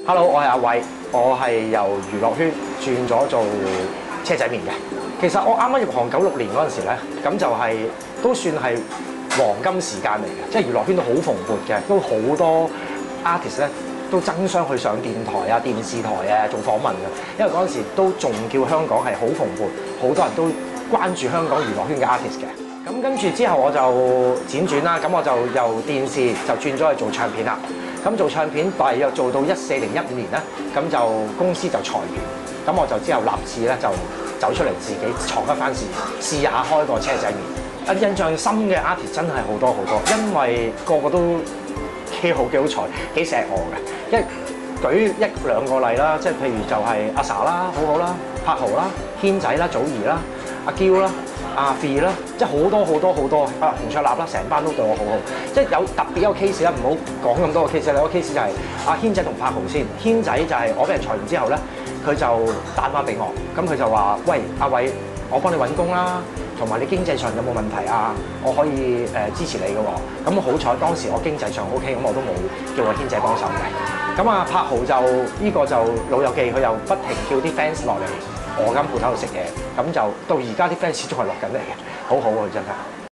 Hello，我係阿偉，我係由娛樂圈轉咗做車仔麵嘅。其實我啱啱入行96年嗰陣時咧，咁就都算係黃金時間嚟嘅，即係娛樂圈都好蓬勃嘅，都好多 artist 咧都爭相去上電台啊、電視台啊做訪問嘅。因為嗰陣時都仲叫香港係好蓬勃，好多人都關注香港娛樂圈嘅 artist 嘅。咁跟住之後我就輾轉啦，咁我就由電視就轉咗去做唱片啦。咁做唱片大約做到14定15年咧，咁就公司就裁員，咁我就之後立志咧就走出嚟自己闖一番事，試下開個車仔麵。印象深嘅 artist 真係好多好多，因為個個都幾好才，幾錫我嘅。因為舉一兩個例啦，即係譬如就係阿 sa 啦，好好啦，柏豪啦，軒仔啦，祖兒啦，阿嬌啦。阿 Fee 啦，即係好多啊，洪卓立啦，成班都對我好好。即係有特別一個 case 啦，唔好講咁多個 case 啦。有個 case 就係阿軒仔同柏豪先。軒仔就係我俾人裁完之後咧，佢就打電話俾我，咁佢就話：喂，阿偉，我幫你揾工啦，同埋你經濟上有冇問題啊？我可以支持你嘅喎。咁好彩當時我經濟上 OK，咁我都冇叫我軒仔幫手嘅。咁啊，柏豪就呢個就老友記，佢又不停叫啲 fans 落嚟我間鋪頭度食嘢，咁就到而家啲 fans 仲係落緊嚟嘅，好好啊真係。